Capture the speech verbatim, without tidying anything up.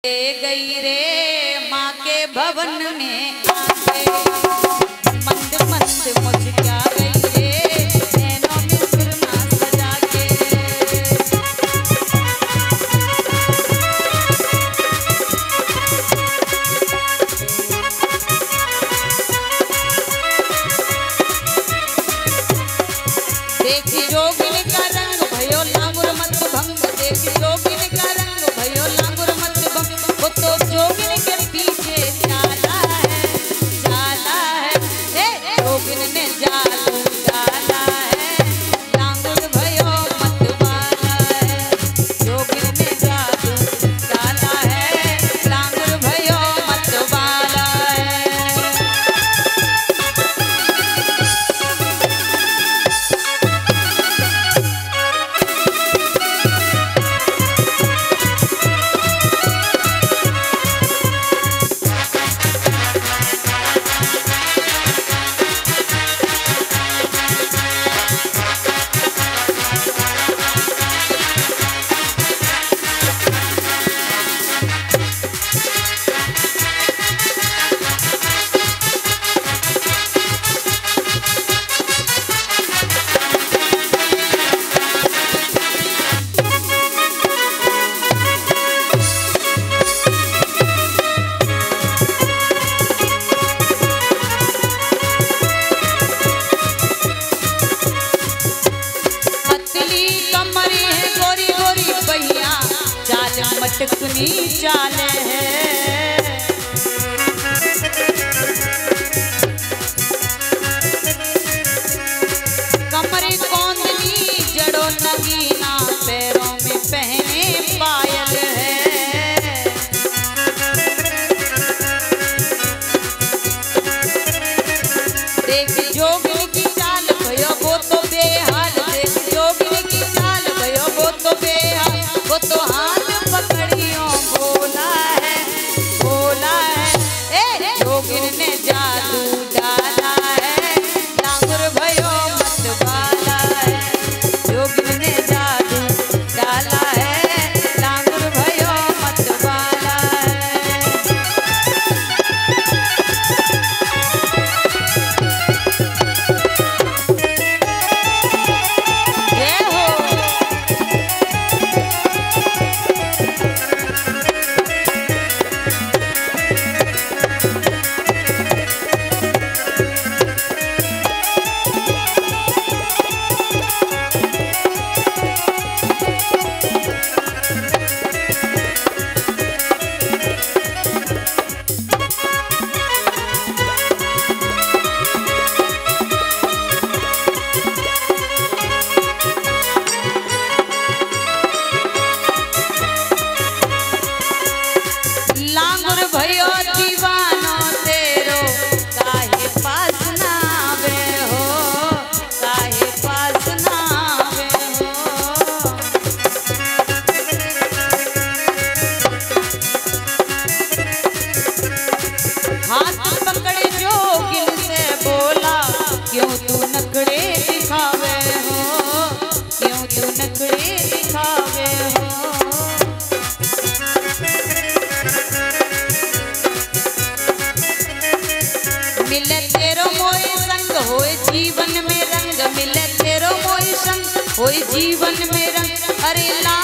गई रे माँ के भवन में आके मंद मंद मुझक्या गई रे नैनों में सुरमा सजा के। देखी जोगिन का रंग भयो लांगुर मत भंग, देखी जोगिन का रंग भयो लांगुर मत भंग, वो तो जोगिन के पीछे जाला है जाला है, हे जोगिन ने जादू डाला है लांगुर भयो मत वाला है, जोगिन ने जादू डाला है लांगुर भयो मत वाला है। मटकनी चाल है कमरे कौंदनी जड़ों नगीना पैरों में पहने पायल है। देख जोगिन की चाल भयो वो तो बेहाल, देख जोगिन की चाल भयो वो तो बेहाल, वो तो हाथ पकड़ियों बोला है बोला है, ए जोगिन ने जादू डाला है लांगुर भयो मत वाला है, जोगिन ने जादू डाला है लांगुर भयो मत वाला है। जय हो मिले तेरो मोए संग होए जीवन में रंग, मिले तेरो मोए संग होए जीवन में रंग, अरे ला